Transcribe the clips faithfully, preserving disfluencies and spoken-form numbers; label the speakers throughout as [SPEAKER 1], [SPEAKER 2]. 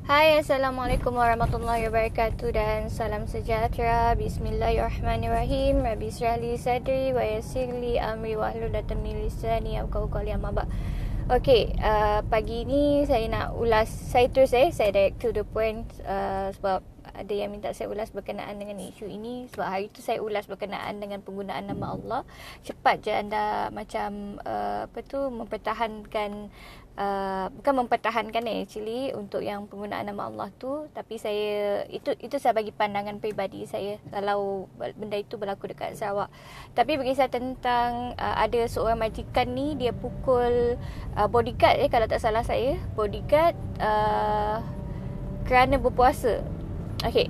[SPEAKER 1] Hai, Assalamualaikum warahmatullahi wabarakatuh dan salam sejahtera. Bismillahirrahmanirrahim. Rabbi syrahli sadri wa yassirli amri wahlul 'uqdatam min lisani yafqahu qawli, amma ba'd. Okey, uh, pagi ni saya nak ulas, saya terus eh, saya direct to the point uh, sebab ada yang minta saya ulas berkenaan dengan isu ini. Sebab hari tu saya ulas berkenaan dengan penggunaan nama Allah. Cepat je anda macam uh, apa tu mempertahankan, uh, bukan mempertahankan eh, actually untuk yang penggunaan nama Allah tu, tapi saya itu itu saya bagi pandangan peribadi saya kalau benda itu berlaku dekat Sarawak. Tapi berkisah tentang uh, ada seorang majikan ni, dia pukul uh, bodyguard eh kalau tak salah saya, bodyguard uh, kerana berpuasa. Okey,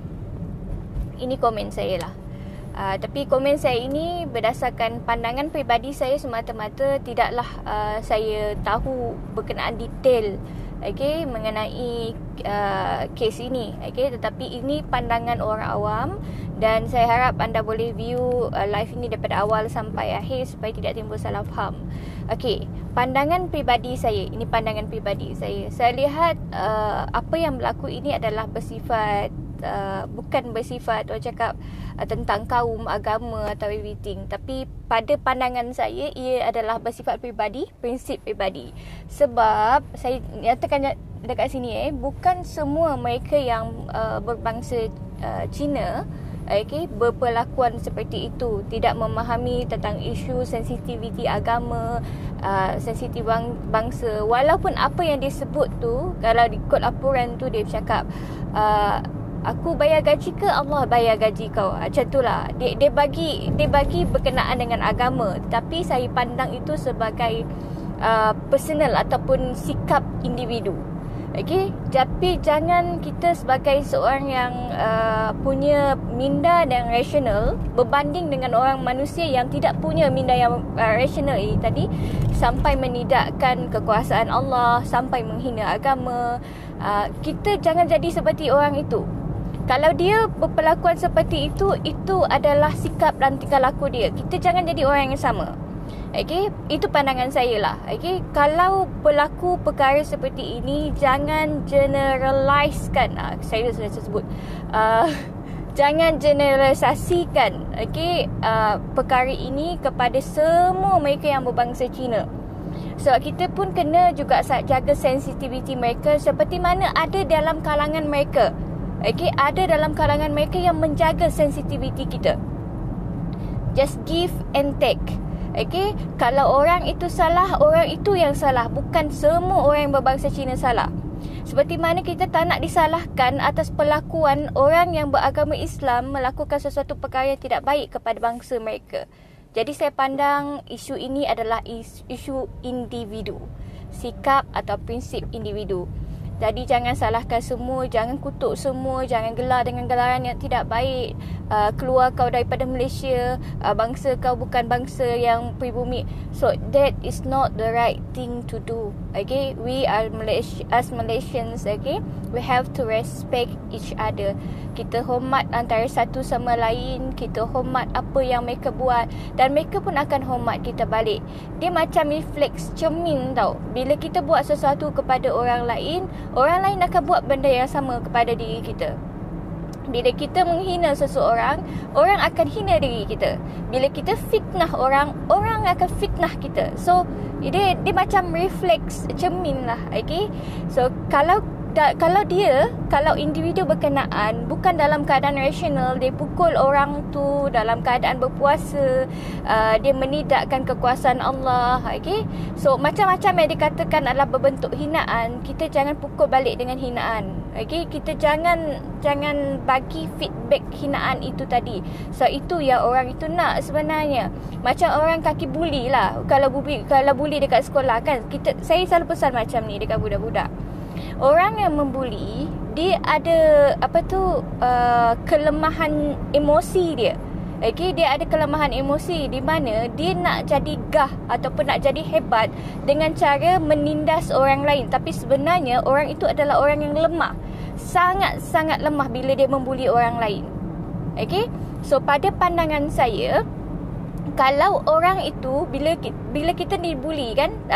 [SPEAKER 1] ini komen saya lah. Uh, tapi komen saya ini berdasarkan pandangan peribadi saya semata-mata. Tidaklah uh, saya tahu berkenaan detail okay, mengenai uh, kes ini. Okay, tetapi ini pandangan orang awam dan saya harap anda boleh view uh, live ini daripada awal sampai akhir supaya tidak timbul salah faham. Okey, pandangan peribadi saya, ini pandangan peribadi saya. Saya lihat uh, apa yang berlaku ini adalah bersifat Uh, bukan bersifat orang cakap uh, tentang kaum, agama atau everything, tapi pada pandangan saya ia adalah bersifat peribadi, prinsip peribadi. Sebab saya nyatakan dekat sini eh bukan semua mereka yang uh, berbangsa uh, Cina okay, berperlakuan seperti itu, tidak memahami tentang isu sensitiviti agama, uh, sensitif bang, bangsa. Walaupun apa yang dia sebut tu, kalau ikut laporan tu dia cakap uh, aku bayar gaji ke Allah bayar gaji kau, macam itulah dia dia bagi dia bagi berkenaan dengan agama, tapi saya pandang itu sebagai uh, personal ataupun sikap individu. Okey, tapi jangan kita sebagai seorang yang uh, punya minda dan rasional berbanding dengan orang manusia yang tidak punya minda yang uh, rasional ini tadi, sampai menidakkan kekuasaan Allah, sampai menghina agama. Uh, kita jangan jadi seperti orang itu. Kalau dia berperlakuan seperti itu, itu adalah sikap dan tingkah laku dia. Kita jangan jadi orang yang sama. Okey, itu pandangan saya lah. Okey, kalau berlaku perkara seperti ini, jangan generalisekan. Ah, saya sudah sebut. Uh, jangan generalisasikan okey, uh, perkara ini kepada semua mereka yang berbangsa Cina. Sebab so, kita pun kena juga jaga sensitiviti mereka seperti mana ada dalam kalangan mereka. Okay, ada dalam kalangan mereka yang menjaga sensitiviti kita. Just give and take. Okay, kalau orang itu salah, orang itu yang salah. Bukan semua orang yang berbangsa Cina salah. Seperti mana kita tak nak disalahkan atas perlakuan orang yang beragama Islam melakukan sesuatu perkara yang tidak baik kepada bangsa mereka. Jadi saya pandang isu ini adalah isu individu, sikap atau prinsip individu. Jadi jangan salahkan semua, jangan kutuk semua, jangan gelar dengan gelaran yang tidak baik. Uh, keluar kau daripada Malaysia, uh, bangsa kau bukan bangsa yang pribumi. So that is not the right thing to do. Okay, we are Malaysia, as Malaysians, okay, we have to respect each other. Kita hormat antara satu sama lain, kita hormat apa yang mereka buat dan mereka pun akan hormat kita balik. Dia macam refleks cermin tau. Bila kita buat sesuatu kepada orang lain, orang lain akan buat benda yang sama kepada diri kita. Bila kita menghina seseorang, orang akan hina diri kita. Bila kita fitnah orang, orang akan fitnah kita. So, dia dia macam refleks cermin lah, okay? So, kalau da, kalau dia, kalau individu berkenaan bukan dalam keadaan rasional, dia pukul orang tu dalam keadaan berpuasa, uh, dia menidakkan kekuasaan Allah, okay? So, macam-macam yang dikatakan adalah berbentuk hinaan, kita jangan pukul balik dengan hinaan. Okay, kita jangan jangan bagi feedback hinaan itu tadi. So itu yang orang itu nak sebenarnya. Macam orang kaki buli lah. Kalau buli kalau buli dekat sekolah kan, kita saya selalu pesan macam ni dekat budak-budak. Orang yang membuli, dia ada apa tu uh, kelemahan emosi dia. Okay, dia ada kelemahan emosi di mana dia nak jadi gah ataupun nak jadi hebat dengan cara menindas orang lain. Tapi sebenarnya orang itu adalah orang yang lemah. Sangat-sangat lemah bila dia membuli orang lain. Okay, so pada pandangan saya, kalau orang itu bila bila kita dibuli kan, uh,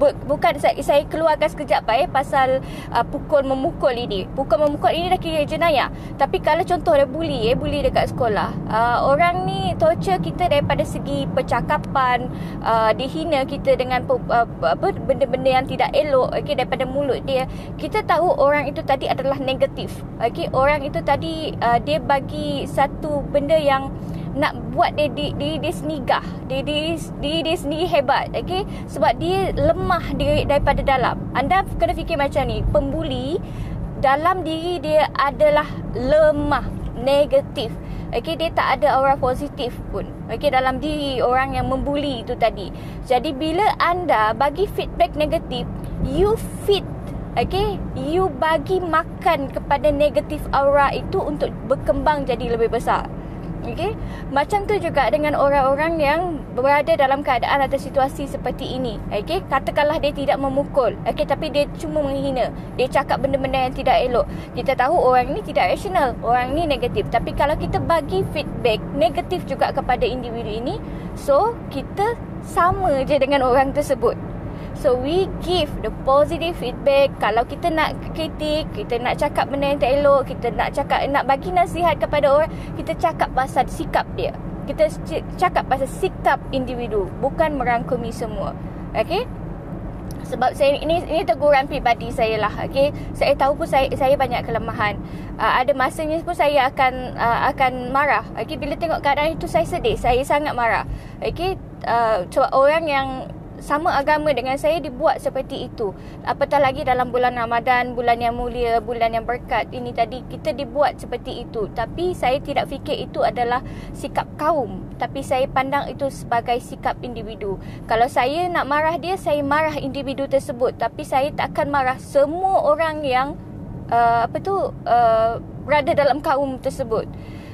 [SPEAKER 1] bukan saya, saya keluarkan sekejap eh, pasal uh, pukul memukul ini. Pukul memukul ini dah kira jenayah. Tapi kalau contoh ada bully eh, bully dekat sekolah, uh, orang ni torture kita daripada segi percakapan, uh, dihina kita dengan uh, apa benda-benda yang tidak elok, okay, daripada mulut dia. Kita tahu orang itu tadi adalah negatif, okay. Orang itu tadi uh, dia bagi satu benda yang nak buat dia diri dia, dia senigah, dia dia, dia, dia sendiri hebat, okay? Sebab dia lemah diri daripada dalam. Anda kena fikir macam ni, pembuli dalam diri dia adalah lemah, negatif, okay? Dia tak ada aura positif pun, okay, dalam diri orang yang membuli itu tadi. Jadi bila anda bagi feedback negatif, you feed, okay, you bagi makan kepada negatif aura itu untuk berkembang jadi lebih besar. Okay? Macam tu juga dengan orang-orang yang berada dalam keadaan atau situasi seperti ini. Okay? Katakanlah dia tidak memukul, okay, tapi dia cuma menghina, dia cakap benda-benda yang tidak elok. Kita tahu orang ni tidak rasional, orang ni negatif. Tapi kalau kita bagi feedback negatif juga kepada individu ini, so kita sama je dengan orang tersebut. So we give the positive feedback. Kalau kita nak kritik, kita nak cakap benda yang tak elok, kita nak cakap, nak bagi nasihat kepada orang, kita cakap pasal sikap dia. Kita cakap pasal sikap individu, bukan merangkumi semua. Okay? Sebab saya ini ini teguran peribadi saya lah, okay? Saya tahu pun saya saya banyak kelemahan. Uh, ada masanya pun saya akan uh, akan marah. Okay? Bila tengok keadaan itu saya sedih, saya sangat marah. Okay? Uh, sebab orang yang sama agama dengan saya dibuat seperti itu. Apatah lagi dalam bulan Ramadan, bulan yang mulia, bulan yang berkat ini tadi, kita dibuat seperti itu. Tapi saya tidak fikir itu adalah sikap kaum, tapi saya pandang itu sebagai sikap individu. Kalau saya nak marah dia, saya marah individu tersebut, tapi saya tak akan marah semua orang yang uh, apa tu uh, berada dalam kaum tersebut.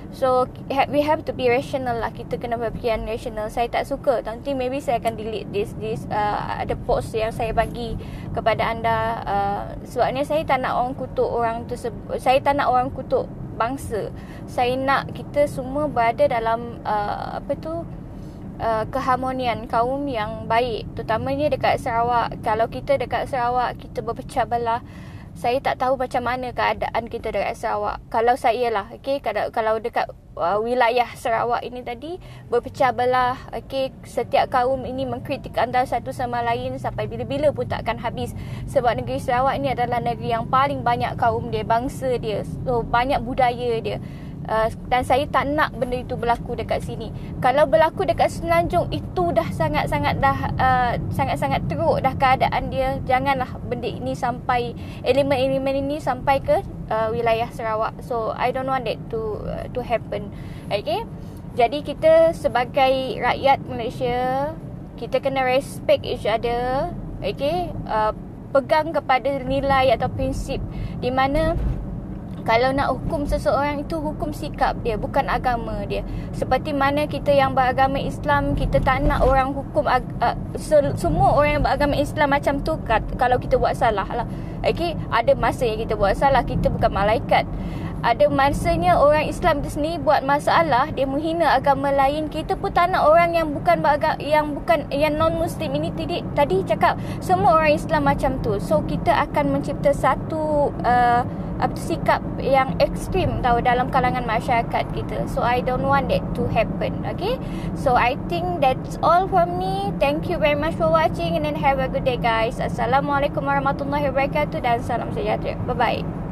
[SPEAKER 1] So we have to be rational lah. Kita kena berfikiran rational. Saya tak suka, nanti maybe saya akan delete this this uh, ada post yang saya bagi kepada anda. uh, Sebabnya saya tak nak orang kutuk orang tersebut. Saya tak nak orang kutuk bangsa. Saya nak kita semua berada dalam uh, apa tu uh, keharmonian kaum yang baik. Terutamanya dekat Sarawak. Kalau kita dekat Sarawak, kita berpecah belah, saya tak tahu macam mana keadaan kita dekat Sarawak. Kalau saya lah, okay, kalau, kalau dekat uh, wilayah Sarawak ini tadi berpecah belah, okay, setiap kaum ini mengkritik antara satu sama lain sampai bila-bila pun tak akan habis. Sebab negeri Sarawak ini adalah negeri yang paling banyak kaum dia, bangsa dia, so banyak budaya dia. Uh, dan saya tak nak benda itu berlaku dekat sini. Kalau berlaku dekat Semenanjung, itu dah sangat-sangat dah uh, sangat-sangat teruk dah keadaan dia. Janganlah benda ini sampai, elemen-elemen ini sampai ke uh, wilayah Sarawak. So I don't want that to uh, to happen. Okay? Jadi kita sebagai rakyat Malaysia, kita kena respect each other. Okay? Uh, pegang kepada nilai atau prinsip di mana kalau nak hukum seseorang, itu hukum sikap dia, bukan agama dia. Seperti mana kita yang beragama Islam, kita tak nak orang hukum ag- uh, se- semua orang yang beragama Islam macam tu kat, kalau kita buat salah lah. Okay? Ada masa yang kita buat salah, kita bukan malaikat. Ada masanya orang Islam tu sendiri buat masalah, dia menghina agama lain. Kita pun tak nak orang yang bukan beragama, yang bukan yang non muslim ini tadi tadi cakap semua orang Islam macam tu. So kita akan mencipta satu uh, apa sikap yang ekstrim tahu dalam kalangan masyarakat kita. So I don't want that to happen. Okay, so I think that's all from me. Thank you very much for watching and then have a good day guys. Assalamualaikum warahmatullahi wabarakatuh dan salam sejahtera. Bye bye.